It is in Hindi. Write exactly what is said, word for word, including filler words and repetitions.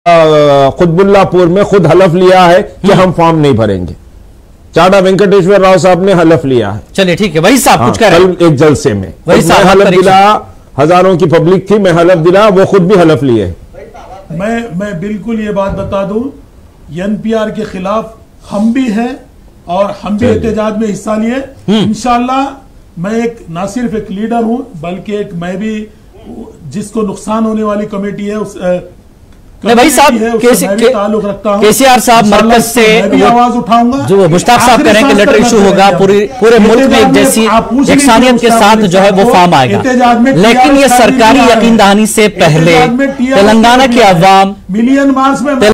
कुतुबुल्लाहपुर में खुद हलफ लिया है कि हम फॉर्म नहीं भरेंगे। चाडा वेंकटेश्वर राव साहब ने हलफ लिया है। चलिए ठीक है, वही साहब हाँ, कुछ कह रहे हैं कल एक जलसे में वही मैं हलफ दिला, हजारों की पब्लिक थी, मैं हलफ दिला, वो खुद भी हलफ लिए। मैं मैं बिल्कुल ये बात बता दूं, एनपीआर के खिलाफ हम भी हैं और हम भी एहतजाज में हिस्सा लिए। इंशाल्लाह मैं एक ना सिर्फ एक लीडर हूं बल्कि एक मैं भी जिसको नुकसान होने वाली कमेटी है उस नहीं भाई साहब, ताल्लुक रखता हूं। केसीआर साहब मरकज से आवाज उठाऊंगा, जो मुश्ताक साहब कह रहे हैं कि लेटर इशू होगा, पूरी पूरे मुल्क में एक जैसी यकसानियत के साथ जो है वो फॉर्म आएगा, लेकिन ये सरकारी यकीन दहानी से पहले तेलंगाना के अवाम मिलियन मार्च में